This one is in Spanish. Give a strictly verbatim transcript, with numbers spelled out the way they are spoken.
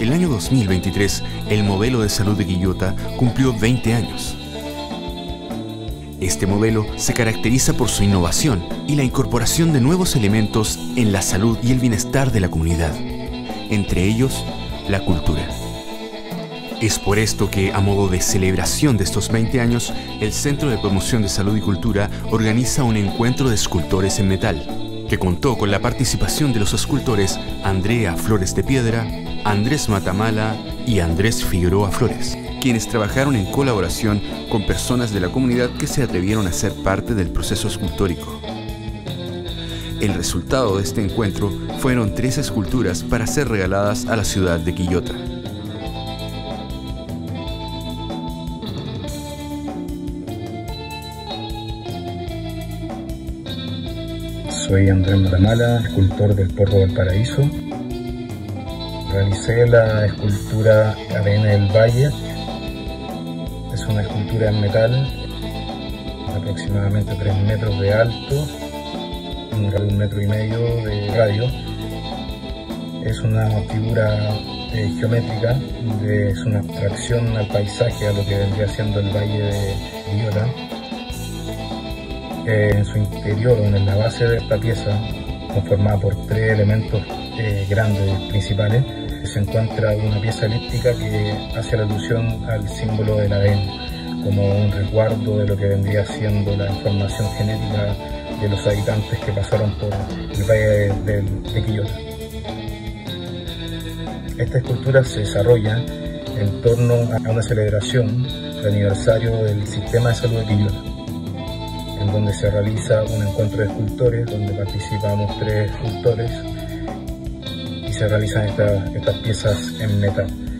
el año dos mil veintitrés, el modelo de salud de Quillota cumplió veinte años. Este modelo se caracteriza por su innovación y la incorporación de nuevos elementos en la salud y el bienestar de la comunidad, entre ellos, la cultura. Es por esto que, a modo de celebración de estos veinte años, el Centro de Promoción de Salud y Cultura organiza un encuentro de escultores en metal, que contó con la participación de los escultores Andrea Flores de Piedra, Andrés Matamala y Andrés Figueroa Flores, quienes trabajaron en colaboración con personas de la comunidad que se atrevieron a ser parte del proceso escultórico. El resultado de este encuentro fueron tres esculturas para ser regaladas a la ciudad de Quillota. Soy Andrés Matamala, escultor del Porro Valparaíso. Realicé la escultura Arena del Valle. Es una escultura en metal, aproximadamente tres metros de alto, un metro y medio de radio. Es una figura eh, geométrica, de, es una abstracción al paisaje, a lo que vendría siendo el Valle de Quillota. Eh, en su interior, en la base de esta pieza, conformada por tres elementos eh, grandes principales, se encuentra una pieza elíptica que hace alusión al símbolo del A D N, como un resguardo de lo que vendría siendo la información genética de los habitantes que pasaron por el Valle de, de, de Quillota. Esta escultura se desarrolla en torno a una celebración del aniversario del Sistema de Salud de Quillota, en donde se realiza un encuentro de escultores, donde participamos tres escultores y se realizan estas, estas piezas en metal.